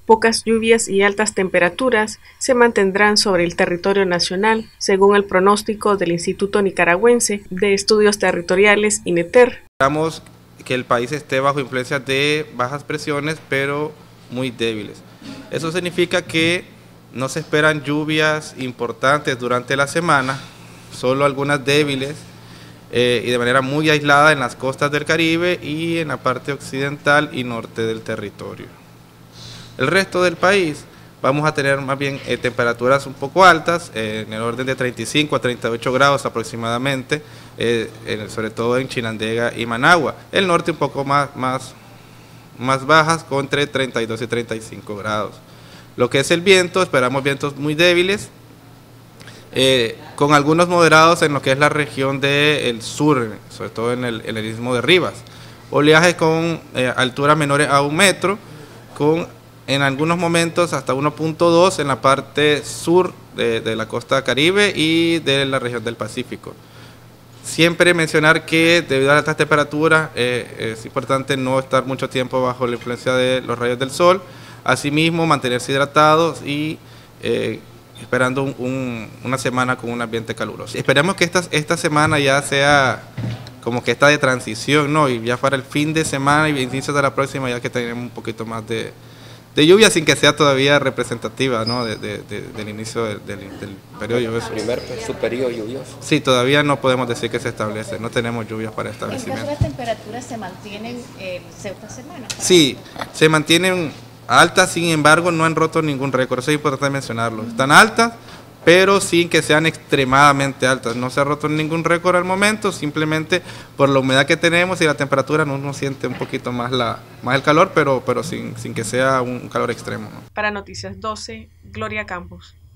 Pocas lluvias y altas temperaturas se mantendrán sobre el territorio nacional, según el pronóstico del Instituto Nicaragüense de Estudios Territoriales, INETER. Esperamos que el país esté bajo influencia de bajas presiones, pero muy débiles. Eso significa que no se esperan lluvias importantes durante la semana, solo algunas débiles y de manera muy aislada en las costas del Caribe y en la parte occidental y norte del territorio. El resto del país vamos a tener más bien temperaturas un poco altas, en el orden de 35 a 38 grados aproximadamente, sobre todo en Chinandega y Managua. El norte un poco más bajas, con entre 32 y 35 grados. Lo que es el viento, esperamos vientos muy débiles, con algunos moderados en lo que es la región del sur, sobre todo en el istmo de Rivas. Oleajes con alturas menores a 1 metro, con en algunos momentos hasta 1.2 en la parte sur de la costa caribe y de la región del Pacífico. Siempre mencionar que debido a estas temperaturas es importante no estar mucho tiempo bajo la influencia de los rayos del sol, asimismo mantenerse hidratados y esperando una semana con un ambiente caluroso. Esperemos que esta semana ya sea como que esta de transición, ¿no? Y ya para el fin de semana y inicio de la próxima ya que tenemos un poquito más de lluvia, sin que sea todavía representativa, ¿no? del inicio del periodo lluvioso. Su periodo lluvioso. Sí, todavía no podemos decir que se establece, no tenemos lluvias para establecimiento. ¿En caso las temperaturas se mantienen esta semana? Sí, se mantienen altas, sin embargo no han roto ningún récord, eso es importante mencionarlo. Están altas, pero sin que sean extremadamente altas. No se ha roto ningún récord al momento, simplemente por la humedad que tenemos y la temperatura uno siente un poquito más el calor, pero sin que sea un calor extremo, ¿no? Para Noticias 12, Gloria Campos.